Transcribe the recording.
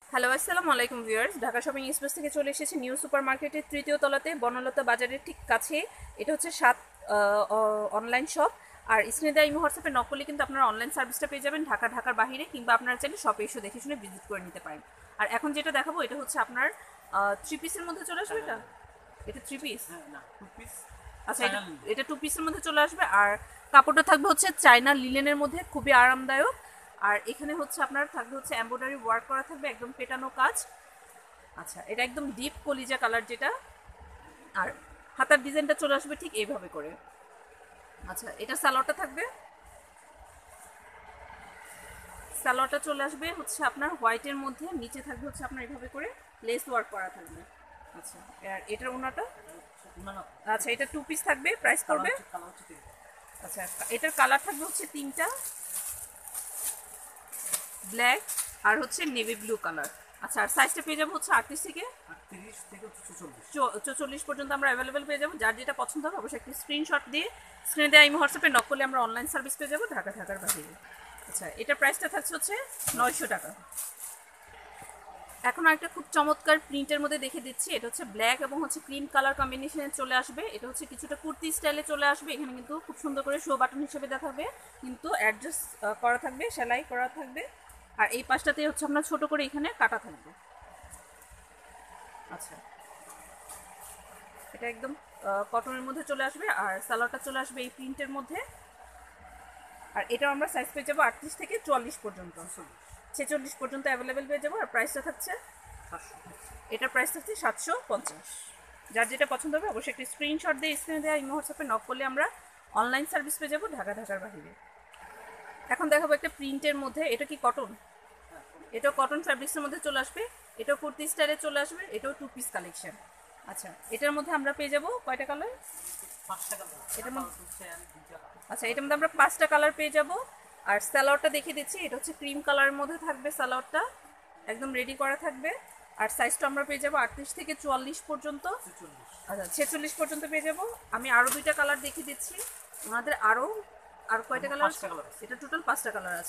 Hello আসসালামু আলাইকুম viewers, Dhaka shopping express থেকে চলে এসেছি নিউ সুপার মার্কেটের তৃতীয় তলাতে বনলতা বাজারের ঠিক কাছে। এটা হচ্ছে অনলাইন শপ। আর স্ক্রিনে দেওয়া ইমো হোয়াটসঅ্যাপে নক করলে কিন্তু আপনারা অনলাইন সার্ভিসটা পেয়ে যাবেন ঢাকার বাইরে, কিংবা আপনারা চাইলে শপে এসে দেখে শুনে ভিজিট করে নিতে পারেন। আর এখন যেটা দেখাবো এটা হচ্ছে আপনার থ্রি পিসের মধ্যে চলে আসবে। এটা থ্রি পিস না, টু পিস। আচ্ছা, এটা টু পিসের মধ্যে চলে আসবে। আর কাপড়টা থাকবে হচ্ছে চায়না লিলেনের মধ্যে, খুবই আরামদায়ক। আর এখানে হচ্ছে আপনার থাকবে হচ্ছে এমব্রয়ডারি ওয়ার্ক করা থাকবে, একদম পেটানো কাজ। আচ্ছা, এটা একদম ডিপ কলিজা কালার যেটা। আর হাতার ডিজাইনটা চলে আসবে ঠিক এইভাবে করে। আচ্ছা, এটা সালোয়ারটা থাকবে, সালোয়ারটা চলে আসবে হচ্ছে আপনার হোয়াইটের মধ্যে, নিচে থাকবে হচ্ছে আপনার এইভাবে করে লেস ওয়ার্ক করা থাকবে। আচ্ছা, আর এটার ওনাটা, আচ্ছা এটা টু পিস থাকবে, প্রাইস পড়বে। আচ্ছা, এটার কালার থাকবে হচ্ছে তিনটা, ব্ল্যাক আর হচ্ছে নেভি ব্লু কালার। আচ্ছা, আর সাইজটা পেয়ে যাবো হচ্ছে 38 থেকে 44 পর্যন্ত আমরা অ্যাভেলেবেল পেয়ে যাবো। যার যেটা পছন্দ হবে অবশ্যই একটি স্ক্রিনশট দিয়ে স্ক্রিনে দেওয়া ইমো হোয়াটসঅ্যাপে নক করলে আমরা অনলাইন সার্ভিস পেয়ে যাবো ঢাকার বাইরে। আচ্ছা, এটার প্রাইসটা থাকছে হচ্ছে 900 টাকা। এখন একটা খুব চমৎকার প্রিন্টের মধ্যে দেখে দিচ্ছি। এটা হচ্ছে ব্ল্যাক এবং হচ্ছে ক্রিম কালার কম্বিনেশনে চলে আসবে। এটা হচ্ছে কিছুটা কুর্তি স্টাইলে চলে আসবে। এখানে কিন্তু খুব সুন্দর করে শো বাটন হিসেবে দেখাবে, কিন্তু অ্যাডজাস্ট করা থাকবে, সেলাই করা থাকবে। আর এই পাশটাতে হচ্ছে আপনার ছোট করে এখানে কাটা থাকবে। আচ্ছা, এটা একদম কটনের মধ্যে চলে আসবে। আর সালোয়ারটা চলে আসবে এই প্রিন্টের মধ্যে। আর এটাও আমরা সাইজ পেয়ে যাবো 38 থেকে 44 পর্যন্ত, 46 পর্যন্ত অ্যাভেলেবেল পেয়ে যাবো। আর প্রাইসটা থাকছে, এটার প্রাইস থাকছে 750। যার যেটা পছন্দ হবে অবশ্যই একটি স্ক্রিনশট দিয়ে স্ক্রিনে দেওয়া ইমো হোয়াটসঅ্যাপে নক করলে আমরা অনলাইন সার্ভিস পেয়ে যাবো ঢাকার বাইরে। এখন দেখাবো একটা প্রিন্টের মধ্যে। এটা কি কটন? এটাও কটন ফ্যাব্রিক্সের মধ্যে চলে আসবে। এটাও কুর্তি স্টাইলে চলে আসবে। এটাও টু পিস কালেকশন। আচ্ছা, এটার মধ্যে আমরা পেয়ে যাবো কয়টা কালার? এটার মধ্যে, আচ্ছা এটার মধ্যে আমরা 5টা কালার পেয়ে যাব। আর সালোয়ারটা দেখিয়ে দিচ্ছি। এটা হচ্ছে ক্রিম কালারের মধ্যে থাকবে, সালোয়ারটা একদম রেডি করা থাকবে। আর সাইজটা আমরা পেয়ে যাবো 38 থেকে 44 পর্যন্ত, আচ্ছা 46 পর্যন্ত পেয়ে যাব। আমি আরও 2টা কালার দেখিয়ে দিচ্ছি ওনাদের। আর কয়টা কালার? এটা টোটাল 5টা কালার আছে।